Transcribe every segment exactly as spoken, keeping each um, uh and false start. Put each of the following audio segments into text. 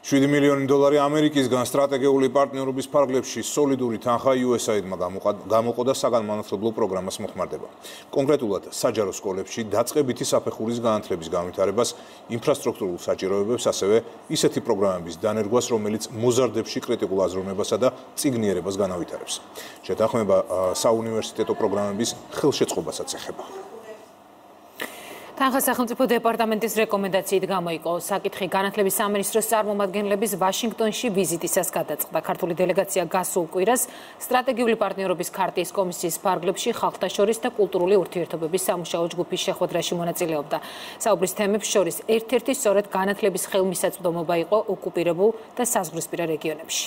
შვიდი მილიონი დოლარი ამერიკისგან სტრატეგიული პარტნიორობის ფარგლებში სოლიდური თანხა იუ ეს აიდმა გამოყო და საგანმანათლებლო პროგრამას მოხმარდება. კონკრეტულად საჯარო სკოლებში დაწყებითი საფეხურის განათლების განვითარებას, ინფრასტრუქტურულ საჭიროებებს, ასევე ისეთი პროგრამების დანერგვას, რომელიც მოზარდებში კრიტიკულ აზროვნებასა და წიგნიერებას განავითარებს. შეთანხმება საუნივერსიტეტო პროგრამების ხელშეწყობასაც ეხება. თანხა სახელმწიფო დეპარტამენტის რეკომენდაციით გამოიყო. საკითხი განათლების სამინისტროს წარმომადგენლების ვაშინგტონში ვიზიტისას გადაწყდა. ქართული დელეგაცია გასულ კვირას სტრატეგიული პარტნიორობის ქარტიის კომისიის ფარგლებში ხალხთა შორის და კულტურული ურთიერთობების სამუშაო ჯგუფის შეხვედრაში მონაწილეობდა. საუბრის თემებს შორის ერთ-ერთი სწორედ განათლების ხელმისაწვდომობა იყო ოკუპირებულ და საზღვრისპირა რეგიონებში.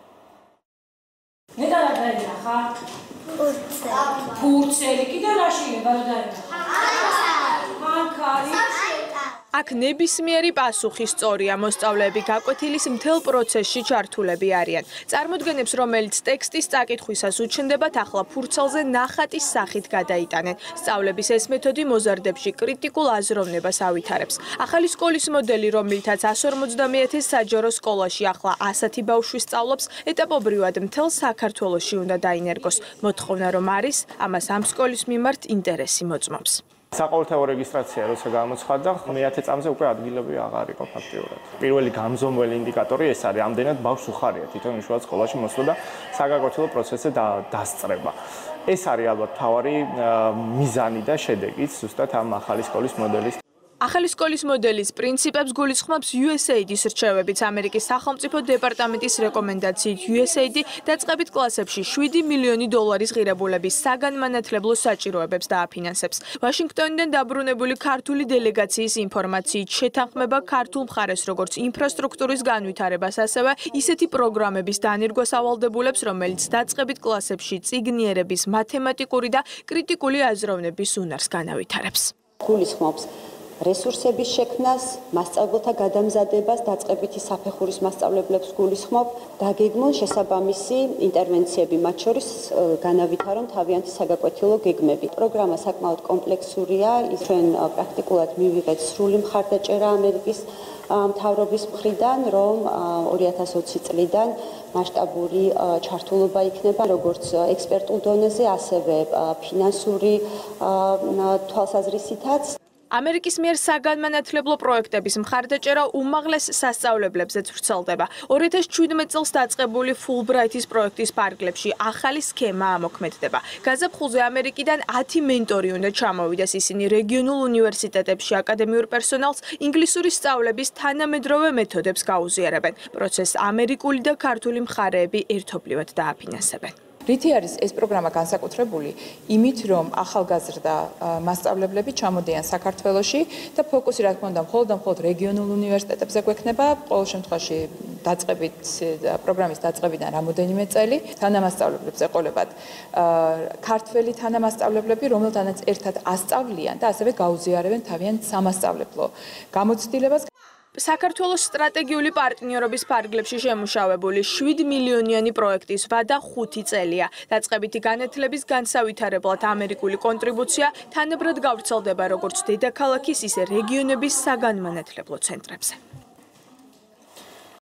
ფურცელი კიდე რა შეიძლება დაერახა? აქ ნებისმიერი პასუხი სწორია, მოსწავლეები გაკვეთილის მთელ პროცესში ჩართულები არიან. წარმოდგენებს, რომელიც ტექსტის წაკითხვისას უჩნდებათ, ახლა ფურცელზე ნახატის სახით გადაიტანენ. სწავლების ეს მეთოდი მოზარდებში კრიტიკულ აზროვნებას ავითარებს. ახალი სკოლის მოდელი, რომელთაც ასი ორმოცდამეათე საჯარო სკოლაში ახლა ასეთი ბავშვი სწავლობს, ეტაპობრივად მთელ საქართველოში უნდა დაინერგოს. მოთხოვნა რომ არის, ამას ამ სკოლის მიმართ ინტერესი მოწმობს. საყოველთაო რეგისტრაცია როცა გამოცხადდა, მეათე წამზე უკვე ადგილები აღარ იყო ფაქტიურად. პირველი გამზომველი ინდიკატორი ეს არის, ამდენად ბავშვს უხარია თვითონ უშუალოდ სკოლაში მოსვლა და საგაგრძელო პროცესზე დასწრება. ეს არის ალბათ მთავარი მიზანი და შედეგიც ზუსტად ამ ახალი სკოლის მოდელის. ახალი სკოლის მოდელის პრინციპებს გულისხმობს იუ ეს ეიდის რჩევებით. ამერიკის სახელმწიფო დეპარტამენტის რეკომენდაციით იუ ეს ეიდი დაწყებით კლასებში შვიდი მილიონი დოლარის ღირებულების საგანმანათლებლო საჭიროებებს დააფინანსებს. ვაშინგტონიდან დაბრუნებული ქართული დელეგაციის ინფორმაციით შეთანხმება ქართულ მხარეს როგორც ინფრასტრუქტურის განვითარებას, ასევე ისეთი პროგრამების დანერგვას ავალდებულებს, რომელიც დაწყებით კლასებში წიგნიერების, მათემატიკური და კრიტიკული აზროვნების უნარს განავითარებს. გულისხმობს რესურსების შექმნას, მასწავლებელთა გადამზადებას, დაწყებითი საფეხურის მასწავლებლებს გულისხმობ, დაგეგმონ შესაბამისი ინტერვენციები, მათ შორის განავითარონ თავიანთი საგაკვეთილო გეგმები. პროგრამა საკმაოდ კომპლექსურია, ჩვენ პრაქტიკულად მივიღეთ სრული მხარდაჭერა ამერიკის მთავრობის მხრიდან, რომ ორი ათას ოცი წლიდან მასშტაბური ჩართულობა იქნება როგორც ექსპერტულ დონეზე, ასევე ფინანსური თვალსაზრისითაც. ამერიკის მიერ საგანმანათლებლო პროექტების მხარდაჭერა უმაღლეს სასწავლებლებზეც ვრცელდება. ორი ათას შვიდმეტ წელს დაწყებული ფულბრაითის პროექტის ფარგლებში ახალი სქემა ამოქმედდება. გაზაფხულზე ამერიკიდან ათი მენტორი უნდა ჩამოვიდეს, ისინი რეგიონულ უნივერსიტეტებში აკადემიურ პერსონალს ინგლისური სწავლების თანამედროვე მეთოდებს გაუზიარებენ. პროცესს ამერიკული და ქართული მხარეები ერთობლივად დააფინანსებენ. რითი არის ეს პროგრამა განსაკუთრებული? იმით, რომ ახალგაზრდა მასწავლებლები ჩამოდიან საქართველოში და ფოკუსი რა თქმა უნდა მხოლოდ და მხოლოდ რეგიონულ უნივერსიტეტებზე გვექნება, ყოველ შემთხვევაში დაწყებით პროგრამის დაწყებიდან რამოდენიმე წელი თანამასწავლებლებს ეყოლებათ ქართველი თანამასწავლებლები, რომელთანაც ერთად ასწავლიან და ასევე გაუზიარებენ თავიანთ სამასწავლებლო გამოცდილებას. საქართველოს სტრატეგიული პარტნიორობის ფარგლებში შემუშავებული შვიდი მილიონიანი პროექტის ვადა ხუთი წელია. დაწყებითი განათლების განსავითარებლად ამერიკული კონტრიბუცია თანაბრად გავრცელდება როგორც დედაქალაქის, ისე რეგიონების საგანმანათლებლო ცენტრებზე.